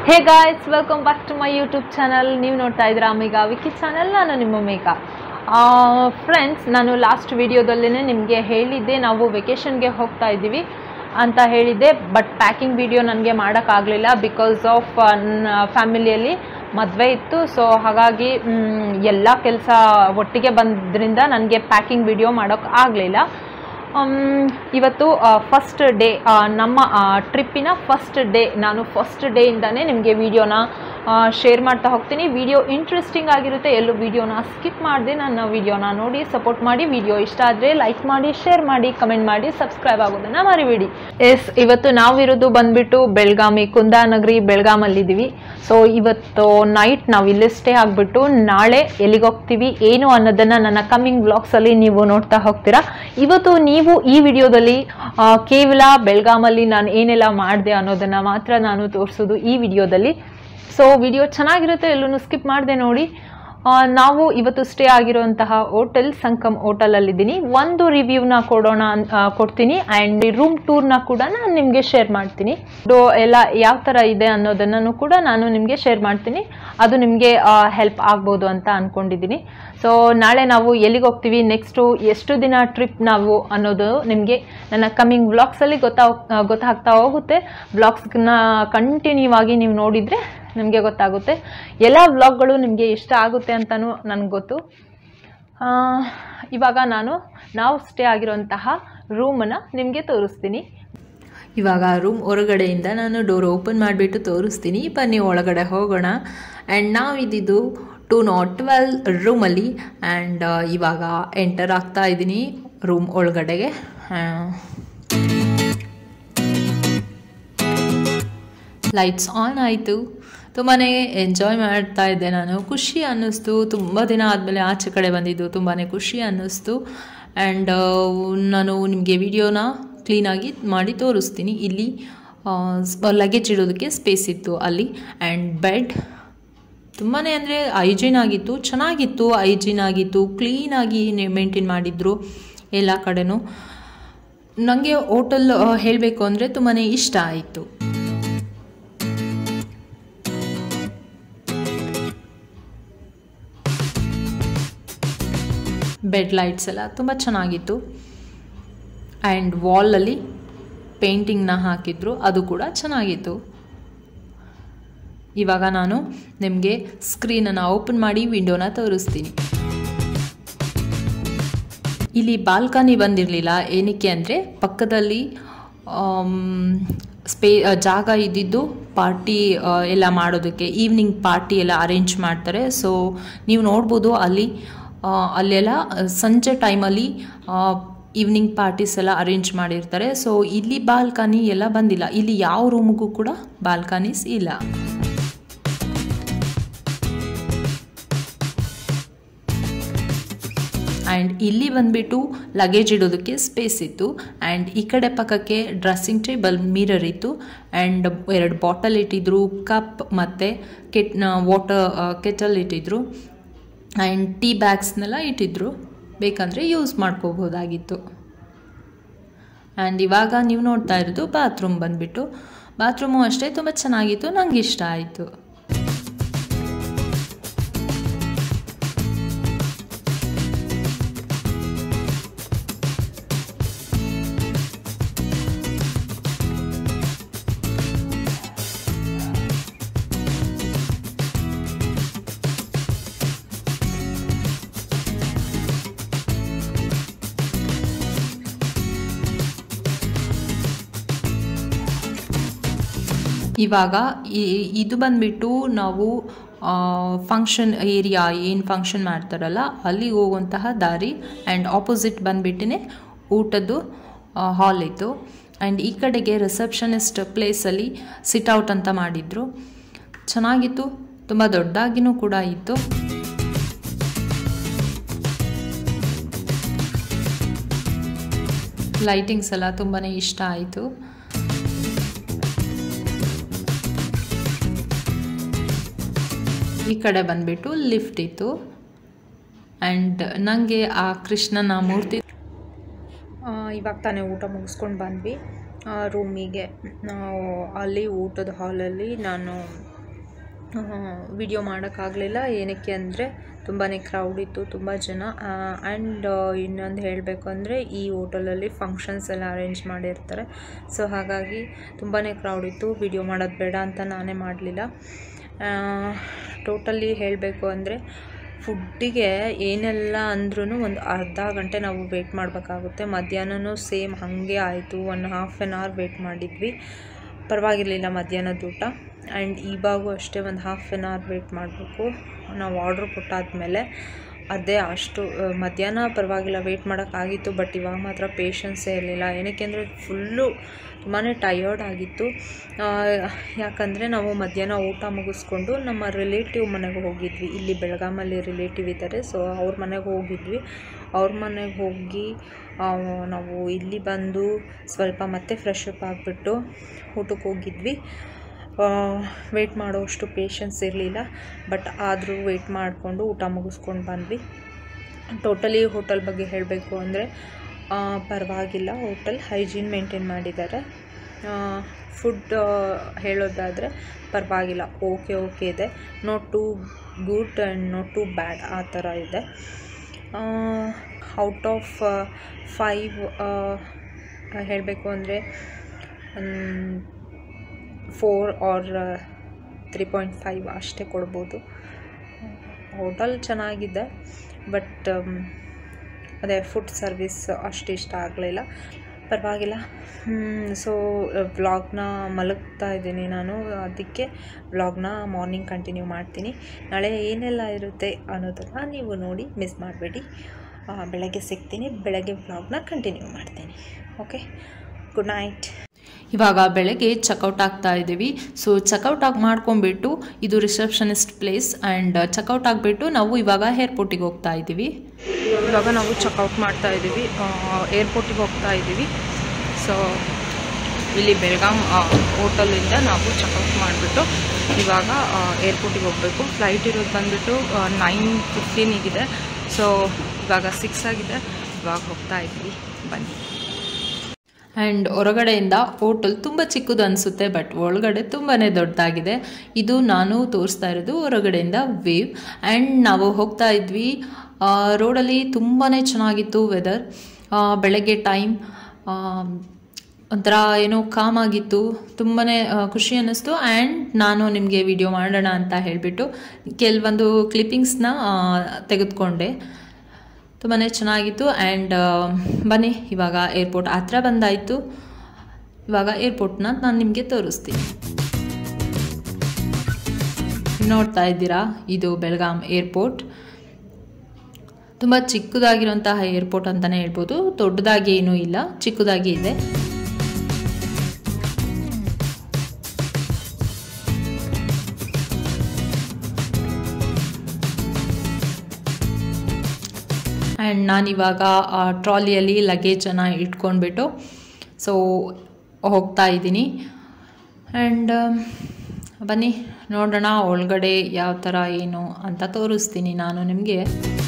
Hey guys, welcome back to my YouTube channel. ನೀವು ನೋಡ್ತಾ ಇದ್ದೀರಾ ಮೇಘಾ ವಿಕಿ ಚಾನಲ್. ನಾನು ನಿಮ್ಮ ಮೇಘಾ. ಫ್ರೆಂಡ್ಸ್, ನಾನು ಲಾಸ್ಟ್ ವಿಡಿಯೋದಲ್ಲೇ ನಿಮಗೆ ಹೇಳಿದ್ದೆ ನಾವು ವೆಕೇಷನ್ಗೆ ಹೋಗ್ತಾ ಇದ್ದೀವಿ ಅಂತ ಹೇಳಿದ್ದೆ. ಬಟ್ ಪ್ಯಾಕಿಂಗ್ ವಿಡಿಯೋ ನನಗೆ ಮಾಡೋಕ್ಕಾಗಲಿಲ್ಲ ಬಿಕಾಸ್ ಆಫ್ ಫ್ಯಾಮಿಲಿಯಲ್ಲಿ ಮದುವೆ ಇತ್ತು. ಸೊ ಹಾಗಾಗಿ ಎಲ್ಲ ಕೆಲಸ ಒಟ್ಟಿಗೆ ಬಂದ್ರಿಂದ ನನಗೆ ಪ್ಯಾಕಿಂಗ್ ವಿಡಿಯೋ ಮಾಡೋಕ್ಕೆ ಆಗಲಿಲ್ಲ. ಇವತ್ತು ಫಸ್ಟ್ ಡೇ, ನಮ್ಮ ಟ್ರಿಪ್ಪಿನ ಫಸ್ಟ್ ಡೇ. ನಾನು ಫಸ್ಟ್ ಡೇಯಿಂದನೇ ನಿಮಗೆ ವಿಡಿಯೋನ ಶೇರ್ ಮಾಡ್ತಾ ಹೋಗ್ತೀನಿ. ವಿಡಿಯೋ ಇಂಟ್ರೆಸ್ಟಿಂಗ್ ಆಗಿರುತ್ತೆ. ಎಲ್ಲೂ ವಿಡಿಯೋನ ಸ್ಕಿಪ್ ಮಾಡದೆ ನನ್ನ ವಿಡಿಯೋನ ನೋಡಿ ಸಪೋರ್ಟ್ ಮಾಡಿ. ವಿಡಿಯೋ ಇಷ್ಟ ಆದರೆ ಲೈಕ್ ಮಾಡಿ, ಶೇರ್ ಮಾಡಿ, ಕಮೆಂಟ್ ಮಾಡಿ, ಸಬ್ಸ್ಕ್ರೈಬ್ ಆಗೋದನ್ನು ಮರಿಬೇಡಿ. ಇವತ್ತು ನಾವಿರೋದು ಬಂದುಬಿಟ್ಟು ಬೆಳಗಾವಿ, ಕುಂದಾನಗರಿ ಬೆಳಗಾಮಲ್ಲಿದ್ದೀವಿ. ಸೊ ಇವತ್ತು ನೈಟ್ ನಾವು ಇಲ್ಲೇ ಸ್ಟೇ ಆಗಿಬಿಟ್ಟು ನಾಳೆ ಎಲ್ಲಿಗೆ ಹೋಗ್ತೀವಿ ಏನು ಅನ್ನೋದನ್ನು ನನ್ನ ಕಮ್ಮಿಂಗ್ ವ್ಲಾಗ್ಸಲ್ಲಿ ನೀವು ನೋಡ್ತಾ ಹೋಗ್ತೀರಾ. ಇವತ್ತು ನೀವು ಈ ವಿಡಿಯೋದಲ್ಲಿ ಕೇವಲ ಬೆಳಗಾಮಲ್ಲಿ ನಾನು ಏನೆಲ್ಲ ಮಾಡಿದೆ ಅನ್ನೋದನ್ನು ಮಾತ್ರ ನಾನು ತೋರಿಸೋದು ಈ ವಿಡಿಯೋದಲ್ಲಿ. ಸೊ ವಿಡಿಯೋ ಚೆನ್ನಾಗಿರುತ್ತೆ, ಎಲ್ಲೂ ಸ್ಕಿಪ್ ಮಾಡದೆ ನೋಡಿ. ನಾವು ಇವತ್ತು ಸ್ಟೇ ಆಗಿರುವಂತಹ ಹೋಟೆಲ್ ಸಂಕಮ್ ಹೋಟೆಲಲ್ಲಿದ್ದೀನಿ. ಒಂದು ರಿವ್ಯೂನ ಕೊಡ್ತೀನಿ ಆ್ಯಂಡ್ ರೂಮ್ ಟೂರ್ನ ಕೂಡ ನಾನು ನಿಮಗೆ ಶೇರ್ ಮಾಡ್ತೀನಿ. ಎಲ್ಲ ಯಾವ ಥರ ಇದೆ ಅನ್ನೋದನ್ನು ಕೂಡ ನಾನು ನಿಮಗೆ ಶೇರ್ ಮಾಡ್ತೀನಿ. ಅದು ನಿಮಗೆ ಹೆಲ್ಪ್ ಆಗ್ಬೋದು ಅಂತ ಅಂದ್ಕೊಂಡಿದ್ದೀನಿ. ಸೊ ನಾಳೆ ನಾವು ಎಲ್ಲಿಗೆ ಹೋಗ್ತೀವಿ, ನೆಕ್ಸ್ಟು ಎಷ್ಟು ದಿನ ಟ್ರಿಪ್ ನಾವು ಅನ್ನೋದು ನಿಮಗೆ ನನ್ನ ಕಮ್ಮಿಂಗ್ ವ್ಲಾಗ್ಸಲ್ಲಿ ಗೊತ್ತಾಗ್ತಾ ಹೋಗುತ್ತೆ. ವ್ಲಾಗ್ಸ್ನ ಕಂಟಿನ್ಯೂ ಆಗಿ ನೀವು ನೋಡಿದರೆ ನಿಮಗೆ ಗೊತ್ತಾಗುತ್ತೆ. ಎಲ್ಲ ವ್ಲಾಗ್ಗಳು ನಿಮಗೆ ಇಷ್ಟ ಆಗುತ್ತೆ ಅಂತಲೂ ನನಗೆ ಗೊತ್ತು. ಇವಾಗ ನಾವು ಸ್ಟೇ ಆಗಿರುವಂತಹ ರೂಮನ್ನು ನಿಮಗೆ ತೋರಿಸ್ತೀನಿ. ಇವಾಗ ರೂಮ್ ಹೊರಗಡೆಯಿಂದ ನಾನು ಡೋರ್ ಓಪನ್ ಮಾಡಿಬಿಟ್ಟು ತೋರಿಸ್ತೀನಿ. ಬನ್ನಿ ಒಳಗಡೆ ಹೋಗೋಣ. ಆ್ಯಂಡ್ ನಾವಿದ್ದು 212 ರೂಮಲ್ಲಿ. ಆ್ಯಂಡ್ ಇವಾಗ ಎಂಟರ್ ಆಗ್ತಾ ಇದ್ದೀನಿ ರೂಮ್ ಒಳಗಡೆಗೆ. ಲೈಟ್ಸ್ ಆನ್ ಆಯಿತು. ತುಂಬಾ ಎಂಜಾಯ್ ಮಾಡ್ತಾ ಇದ್ದೆ ನಾನು. ಖುಷಿ ಅನ್ನಿಸ್ತು. ತುಂಬ ದಿನ ಆದಮೇಲೆ ಆಚೆ ಕಡೆ ಬಂದಿದ್ದು ತುಂಬಾ ಖುಷಿ ಅನ್ನಿಸ್ತು. ಆ್ಯಂಡ್ ನಾನು ನಿಮಗೆ ವಿಡಿಯೋನ ಕ್ಲೀನಾಗಿ ಮಾಡಿ ತೋರಿಸ್ತೀನಿ. ಇಲ್ಲಿ ಲಗೇಜ್ ಇಡೋದಕ್ಕೆ ಸ್ಪೇಸ್ ಇತ್ತು ಅಲ್ಲಿ. ಆ್ಯಂಡ್ ಬೆಡ್ ತುಂಬಾ ಅಂದರೆ ಹೈಜೀನ್ ಆಗಿತ್ತು, ಚೆನ್ನಾಗಿತ್ತು, ಹೈಜೀನ್ ಆಗಿತ್ತು, ಕ್ಲೀನಾಗಿ ಮೇಂಟೈನ್ ಮಾಡಿದ್ರು ಎಲ್ಲ ಕಡೆನೂ. ನನಗೆ ಹೋಟೆಲ್ ಹೇಳಬೇಕು ಅಂದರೆ ತುಂಬಾ ಇಷ್ಟ ಆಯಿತು. ಬೆಡ್ ಲೈಟ್ಸ್ ಎಲ್ಲ ತುಂಬ ಚೆನ್ನಾಗಿತ್ತು. ಆ್ಯಂಡ್ ವಾಲಲ್ಲಿ ಪೇಂಟಿಂಗ್ನ ಹಾಕಿದ್ರು, ಅದು ಕೂಡ ಚೆನ್ನಾಗಿತ್ತು. ಇವಾಗ ನಾನು ನಿಮಗೆ ಸ್ಕ್ರೀನನ್ನು ಓಪನ್ ಮಾಡಿ ವಿಂಡೋನ ತೋರಿಸ್ತೀನಿ. ಇಲ್ಲಿ ಬಾಲ್ಕನಿ ಬಂದಿರಲಿಲ್ಲ. ಏನಕ್ಕೆ ಅಂದರೆ ಪಕ್ಕದಲ್ಲಿ ಜಾಗ ಇದ್ದಿದ್ದು ಪಾರ್ಟಿ ಎಲ್ಲ ಮಾಡೋದಕ್ಕೆ, ಈವ್ನಿಂಗ್ ಪಾರ್ಟಿ ಎಲ್ಲ ಅರೇಂಜ್ ಮಾಡ್ತಾರೆ. ಸೊ ನೀವು ನೋಡ್ಬೋದು ಅಲ್ಲೆಲ್ಲ ಸಂಜೆ ಟೈಮಲ್ಲಿ ಈವ್ನಿಂಗ್ ಪಾರ್ಟೀಸ್ ಎಲ್ಲ ಅರೇಂಜ್ ಮಾಡಿರ್ತಾರೆ. ಸೊ ಇಲ್ಲಿ ಬಾಲ್ಕನಿ ಎಲ್ಲ ಬಂದಿಲ್ಲ. ಇಲ್ಲಿ ಯಾವ ರೂಮ್ಗೂ ಕೂಡ ಬಾಲ್ಕನೀಸ್ ಇಲ್ಲ. ಆ್ಯಂಡ್ ಇಲ್ಲಿ ಬಂದುಬಿಟ್ಟು ಲಗೇಜ್ ಇಡೋದಕ್ಕೆ ಸ್ಪೇಸ್ ಇತ್ತು. ಆ್ಯಂಡ್ ಈ ಕಡೆ ಪಕ್ಕಕ್ಕೆ ಡ್ರೆಸ್ಸಿಂಗ್ ಟೇಬಲ್, ಮಿರರ್ ಇತ್ತು. ಆ್ಯಂಡ್ 2 ಬಾಟಲ್ ಇಟ್ಟಿದ್ರು, ಕಪ್ ಮತ್ತು ವಾಟರ್ ಕೆಟಲ್ ಇಟ್ಟಿದ್ರು. ಆ್ಯಂಡ್ ಟೀ ಬ್ಯಾಗ್ಸ್ನೆಲ್ಲ ಇಟ್ಟಿದ್ರು, ಬೇಕಂದರೆ ಯೂಸ್ ಮಾಡ್ಕೋಬೋದಾಗಿತ್ತು. ಆ್ಯಂಡ್ ಇವಾಗ ನೀವು ನೋಡ್ತಾ ಇರೋದು ಬಾತ್ರೂಮ್ ಬಂದುಬಿಟ್ಟು. ಬಾತ್ರೂಮು ಅಷ್ಟೇ ತುಂಬ ಚೆನ್ನಾಗಿತ್ತು, ನನಗೆ ಇಷ್ಟ ಆಯಿತು. ಇವಾಗ ಇದು ಬಂದುಬಿಟ್ಟು ನಾವು ಫಂಕ್ಷನ್ ಏರಿಯಾ, ಏನು ಫಂಕ್ಷನ್ ಮಾಡ್ತಾರಲ್ಲ ಅಲ್ಲಿಗೆ ಹೋಗುವಂತಹ ದಾರಿ. ಆ್ಯಂಡ್ ಆಪೋಸಿಟ್ ಬಂದುಬಿಟ್ಟೇ ಊಟದ್ದು ಹಾಲ್ ಇತ್ತು. ಆ್ಯಂಡ್ ಈ ಕಡೆಗೆ ರಿಸೆಪ್ಷನಿಸ್ಟ್ ಪ್ಲೇಸಲ್ಲಿ ಸಿಟ್ಔಟ್ ಅಂತ ಮಾಡಿದರು, ಚೆನ್ನಾಗಿತ್ತು. ತುಂಬ ದೊಡ್ಡದಾಗಿನೂ ಕೂಡ ಇತ್ತು. ಲೈಟಿಂಗ್ಸ್ ಎಲ್ಲ ತುಂಬಾ ಇಷ್ಟ ಆಯಿತು. ಈ ಕಡೆ ಬಂದುಬಿಟ್ಟು ಲಿಫ್ಟ್ ಇತ್ತು. ಆ್ಯಂಡ್ ನನಗೆ ಆ ಕೃಷ್ಣನ ಮೂರ್ತಿ ಇವಾಗ ತಾನೇ ಊಟ ಮುಗಿಸ್ಕೊಂಡು ಬಂದ್ವಿ ರೂಮಿಗೆ. ಅಲ್ಲಿ ಊಟದ ಹಾಲಲ್ಲಿ ನಾನು ವಿಡಿಯೋ ಮಾಡೋಕ್ಕಾಗಲಿಲ್ಲ. ಏನಕ್ಕೆ ಅಂದರೆ ತುಂಬಾ ಕ್ರೌಡ್ ಇತ್ತು, ತುಂಬ ಜನ. ಆ್ಯಂಡ್ ಇನ್ನೊಂದು ಹೇಳಬೇಕು ಅಂದರೆ ಈ ಹೋಟೆಲಲ್ಲಿ ಫಂಕ್ಷನ್ಸ್ ಎಲ್ಲ ಅರೇಂಜ್ ಮಾಡಿರ್ತಾರೆ. ಸೊ ಹಾಗಾಗಿ ತುಂಬಾ ಕ್ರೌಡ್ ಇತ್ತು. ವಿಡಿಯೋ ಮಾಡೋದು ಬೇಡ ಅಂತ ನಾನೇ ಮಾಡಲಿಲ್ಲ. ಟೋಟಲಿ ಹೇಳಬೇಕು ಅಂದರೆ ಫುಡ್ಡಿಗೆ ಏನೆಲ್ಲ ಅಂದ್ರೂ ಒಂದು ಅರ್ಧ ಗಂಟೆ ನಾವು ವೆಯ್ಟ್ ಮಾಡಬೇಕಾಗುತ್ತೆ. ಮಧ್ಯಾಹ್ನವೂ ಸೇಮ್ ಹಾಗೆ ಆಯಿತು. 1.5 hour ವೆಯ್ಟ್ ಮಾಡಿದ್ವಿ. ಪರವಾಗಿರಲಿಲ್ಲ ಮಧ್ಯಾಹ್ನದ ಊಟ. ಆ್ಯಂಡ್ ಇವಾಗೂ ಅಷ್ಟೇ ಒಂದು 1/2 hour ವೆಯ್ಟ್ ಮಾಡಬೇಕು. ನಾವು ಆರ್ಡ್ರ್ ಕೊಟ್ಟಾದಮೇಲೆ ಅದೇ ಅಷ್ಟು ಮಧ್ಯಾಹ್ನ ಪರವಾಗಿಲ್ಲ ವೆಯ್ಟ್ ಮಾಡೋಕ್ಕಾಗಿತ್ತು. ಬಟ್ ಇವಾಗ ಮಾತ್ರ ಪೇಷನ್ಸೇ ಇರಲಿಲ್ಲ. ಏನಕ್ಕೆ ಅಂದರೆ ಫುಲ್ಲು ತುಂಬಾ ಟಯರ್ಡ್ ಆಗಿತ್ತು. ಯಾಕಂದರೆ ನಾವು ಮಧ್ಯಾಹ್ನ ಊಟ ಮುಗಿಸ್ಕೊಂಡು ನಮ್ಮ ರಿಲೇಟಿವ್ ಮನೆಗೆ ಹೋಗಿದ್ವಿ. ಇಲ್ಲಿ ಬೆಳಗಾಮಲ್ಲಿ ರಿಲೇಟಿವ್ ಇದ್ದಾರೆ. ಸೊ ಅವ್ರ ಮನೆಗೆ ಹೋಗಿದ್ವಿ. ಅವ್ರ ಮನೆಗೆ ಹೋಗಿ ನಾವು ಇಲ್ಲಿ ಬಂದು ಸ್ವಲ್ಪ ಮತ್ತೆ ಫ್ರೆಶ್ ಅಪ್ ಆಗಿಬಿಟ್ಟು ಊಟಕ್ಕೆ ಹೋಗಿದ್ವಿ. ವೆಯ್ಟ್ ಮಾಡೋಷ್ಟು ಪೇಷನ್ಸ್ ಇರಲಿಲ್ಲ. ಬಟ್ ಆದರೂ ವೆಯ್ಟ್ ಮಾಡಿಕೊಂಡು ಊಟ ಮುಗಿಸ್ಕೊಂಡು ಬಂದ್ವಿ. ಟೋಟಲಿ ಹೋಟೆಲ್ ಬಗ್ಗೆ ಹೇಳಬೇಕು ಅಂದರೆ ಪರವಾಗಿಲ್ಲ. ಹೋಟೆಲ್ ಹೈಜೀನ್ ಮೇಂಟೈನ್ ಮಾಡಿದ್ದಾರೆ. ಫುಡ್ ಹೇಳೋದಾದರೆ ಪರವಾಗಿಲ್ಲ, ಓಕೆ ಇದೆ. Not too good and not too bad ಆ ಥರ ಇದೆ. ಔಟ್ ಆಫ್ 5 ಹೇಳಬೇಕು ಅಂದರೆ 4 or 3.5 ಅಷ್ಟೇ ಕೊಡ್ಬೋದು. ಹೋಟೆಲ್ ಚೆನ್ನಾಗಿದೆ. ಬಟ್ ಅದೇ ಫುಡ್ ಸರ್ವಿಸ್ ಅಷ್ಟು ಇಷ್ಟ ಆಗಲಿಲ್ಲ. ಪರವಾಗಿಲ್ಲ. ಸೊ ವ್ಲಾಗ್ನ ಮಲಗ್ತಾ ಇದ್ದೀನಿ ನಾನು. ಅದಕ್ಕೆ ವ್ಲಾಗ್ನ ಮಾರ್ನಿಂಗ್ ಕಂಟಿನ್ಯೂ ಮಾಡ್ತೀನಿ. ನಾಳೆ ಏನೆಲ್ಲ ಇರುತ್ತೆ ಅನ್ನೋದನ್ನು ನೀವು ನೋಡಿ ಮಿಸ್ ಮಾಡಬೇಡಿ. ಬೆಳಗ್ಗೆ ಸಿಗ್ತೀನಿ. ಬೆಳಗ್ಗೆ ವ್ಲಾಗ್ನ ಕಂಟಿನ್ಯೂ ಮಾಡ್ತೀನಿ. Okay, good night. ಇವಾಗ ಬೆಳಗ್ಗೆ ಚೆಕ್ಔಟ್ ಆಗ್ತಾ ಇದ್ದೀವಿ. ಸೊ ಚೆಕ್ಔಟ್ ಆಗಿ ಮಾಡ್ಕೊಂಡ್ಬಿಟ್ಟು ಇದು ರಿಸೆಪ್ಷನಿಸ್ಟ್ ಪ್ಲೇಸ್. ಆ್ಯಂಡ್ ಚೆಕ್ಔಟ್ ಆಗಿಬಿಟ್ಟು ನಾವು ಇವಾಗ ಏರ್ಪೋರ್ಟಿಗೆ ಹೋಗ್ತಾ ಇದ್ದೀವಿ. ಇವಾಗ ನಾವು ಚೆಕ್ಔಟ್ ಮಾಡ್ತಾ ಇದ್ದೀವಿ. ಏರ್ಪೋರ್ಟಿಗೆ ಹೋಗ್ತಾ ಇದ್ದೀವಿ. ಸೊ ಇಲ್ಲಿ ಬೆಳಗಾಂ ಹೋಟೆಲಿಂದ ನಾವು ಚೆಕ್ಔಟ್ ಮಾಡಿಬಿಟ್ಟು ಇವಾಗ ಏರ್ಪೋರ್ಟಿಗೆ ಹೋಗಬೇಕು. ಫ್ಲೈಟ್ ಇರೋದು ಬಂದುಬಿಟ್ಟು 9:15 ಸೊ ಇವಾಗ 6 ಆಗಿದೆ. ಇವಾಗ ಹೋಗ್ತಾ ಇದ್ದೀವಿ, ಬನ್ನಿ. ಆ್ಯಂಡ್ ಹೊರಗಡೆಯಿಂದ ಹೋಟೆಲ್ ತುಂಬ ಚಿಕ್ಕದು ಅನಿಸುತ್ತೆ, ಬಟ್ ಒಳಗಡೆ ತುಂಬಾ ದೊಡ್ಡದಾಗಿದೆ. ಇದು ನಾನು ತೋರಿಸ್ತಾ ಇರೋದು ಹೊರಗಡೆಯಿಂದ ವೇವ್. ಆ್ಯಂಡ್ ನಾವು ಹೋಗ್ತಾ ಇದ್ವಿ. ರೋಡಲ್ಲಿ ತುಂಬಾ ಚೆನ್ನಾಗಿತ್ತು ವೆದರ್. ಬೆಳಗ್ಗೆ ಟೈಮ್ ಒಂಥರ ಏನೋ ಕಾಮ್ ಆಗಿತ್ತು. ತುಂಬಾ ಖುಷಿ ಅನ್ನಿಸ್ತು. ಆ್ಯಂಡ್ ನಾನು ನಿಮಗೆ ವಿಡಿಯೋ ಮಾಡೋಣ ಅಂತ ಹೇಳಿಬಿಟ್ಟು ಕೆಲವೊಂದು ಕ್ಲಿಪ್ಪಿಂಗ್ಸ್ನ ತೆಗೆದುಕೊಂಡೆ. ತುಂಬಾ ಚೆನ್ನಾಗಿತ್ತು. ಆ್ಯಂಡ್ ಬನ್ನಿ, ಇವಾಗ ಏರ್ಪೋರ್ಟ್ ಹತ್ರ ಬಂದಾಯಿತು. ಇವಾಗ ಏರ್ಪೋರ್ಟ್ನ ನಾನು ನಿಮಗೆ ತೋರಿಸ್ತೀನಿ. ನೋಡ್ತಾ ಇದ್ದೀರಾ, ಇದು ಬೆಳಗಾಂ ಏರ್ಪೋರ್ಟ್. ತುಂಬ ಚಿಕ್ಕದಾಗಿರುವಂತಹ ಏರ್ಪೋರ್ಟ್ ಅಂತಲೇ ಹೇಳ್ಬೋದು. ದೊಡ್ಡದಾಗಿ ಏನೂ ಇಲ್ಲ, ಚಿಕ್ಕದಾಗಿ ಇದೆ. ಆ್ಯಂಡ್ ನಾನಿವಾಗ ಟ್ರಾಲಿಯಲ್ಲಿ ಲಗೇಜನ್ನು ಇಟ್ಕೊಂಡ್ಬಿಟ್ಟು ಸೊ ಹೋಗ್ತಾ ಇದ್ದೀನಿ. ಆ್ಯಂಡ್ ಬನ್ನಿ ನೋಡೋಣ ಒಳಗಡೆ ಯಾವ ಥರ ಏನು ಅಂತ ತೋರಿಸ್ತೀನಿ ನಾನು ನಿಮಗೆ.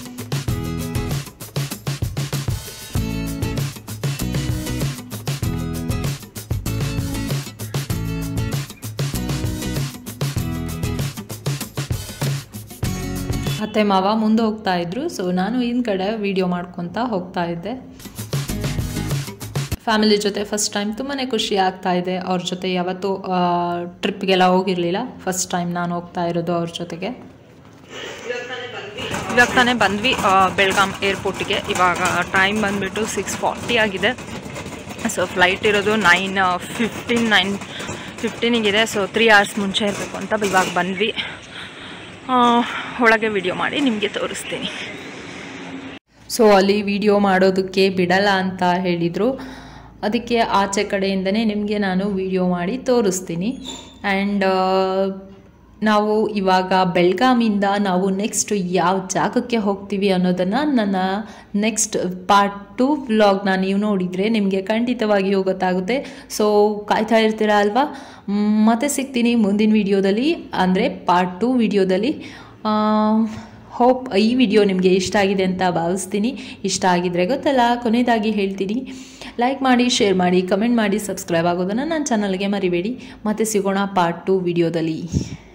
ಅತ್ತೆ ಮಾವ ಮುಂದೆ ಹೋಗ್ತಾ ಇದ್ರು. ಸೊ ನಾನು ಹಿಂದ್ಗಡೆ ವಿಡಿಯೋ ಮಾಡ್ಕೊತಾ ಹೋಗ್ತಾ ಇದ್ದೆ. ಫ್ಯಾಮಿಲಿ ಜೊತೆ ಫಸ್ಟ್ ಟೈಮ್ ತುಂಬಾ ಖುಷಿ ಆಗ್ತಾ ಇದೆ. ಅವ್ರ ಜೊತೆ ಯಾವತ್ತೂ ಟ್ರಿಪ್ಗೆಲ್ಲ ಹೋಗಿರಲಿಲ್ಲ. ಫಸ್ಟ್ ಟೈಮ್ ನಾನು ಹೋಗ್ತಾ ಇರೋದು ಅವ್ರ ಜೊತೆಗೆ. ಇವಾಗ ತಾನೇ ಬಂದ್ವಿ ಬೆಳಗಾಂ ಏರ್ಪೋರ್ಟಿಗೆ. ಇವಾಗ ಟೈಮ್ ಬಂದುಬಿಟ್ಟು 6:40 ಆಗಿದೆ. ಸೊ ಫ್ಲೈಟ್ ಇರೋದು 9:15 ಸೊ 3 hours ಮುಂಚೆ ಇರಬೇಕು ಅಂತ ಇವಾಗ ಬಂದ್ವಿ. ಒಳಗೆ ವಿಡಿಯೋ ಮಾಡಿ ನಿಮಗೆ ತೋರಿಸ್ತೀನಿ. ಸೊ ಅಲ್ಲಿ ವಿಡಿಯೋ ಮಾಡೋದಕ್ಕೆ ಬಿಡಲ್ಲ ಅಂತ ಹೇಳಿದರು. ಅದಕ್ಕೆ ಆಚೆ ಕಡೆಯಿಂದನೇ ನಿಮಗೆ ನಾನು ವಿಡಿಯೋ ಮಾಡಿ ತೋರಿಸ್ತೀನಿ. ಆ್ಯಂಡ್ ನಾವು ಇವಾಗ ಬೆಳಗಾಮಿಂದ ನಾವು ನೆಕ್ಸ್ಟ್ ಯಾವ ಜಾಗಕ್ಕೆ ಹೋಗ್ತೀವಿ ಅನ್ನೋದನ್ನು ನನ್ನ ನೆಕ್ಸ್ಟ್ ಪಾರ್ಟ್ 2 ವ್ಲಾಗ್ನ ನೀವು ನೋಡಿದರೆ ನಿಮಗೆ ಖಂಡಿತವಾಗಿಯೂ ಗೊತ್ತಾಗುತ್ತೆ. ಸೊ ಕಾಯ್ತಾ ಇರ್ತೀರಾ ಅಲ್ವಾ? ಮತ್ತೆ ಸಿಗ್ತೀನಿ ಮುಂದಿನ ವಿಡಿಯೋದಲ್ಲಿ, ಅಂದರೆ ಪಾರ್ಟ್ 2 ವಿಡಿಯೋದಲ್ಲಿ. ಹೋಪ್ ಈ ವಿಡಿಯೋ ನಿಮಗೆ ಇಷ್ಟ ಆಗಿದೆ ಅಂತ ಭಾವಿಸ್ತೀನಿ. ಇಷ್ಟ ಆಗಿದ್ರೆ ಗೊತ್ತಲ್ಲ, ಕೊನೆಯದಾಗಿ ಹೇಳ್ತೀನಿ, ಲೈಕ್ ಮಾಡಿ, ಶೇರ್ ಮಾಡಿ, ಕಮೆಂಟ್ ಮಾಡಿ, ಸಬ್ಸ್ಕ್ರೈಬ್ ಆಗೋದನ್ನು ನನ್ನ ಚಾನಲ್ಗೆ ಮರಿಬೇಡಿ. ಮತ್ತೆ ಸಿಗೋಣ ಪಾರ್ಟ್ 2 ವಿಡಿಯೋದಲ್ಲಿ.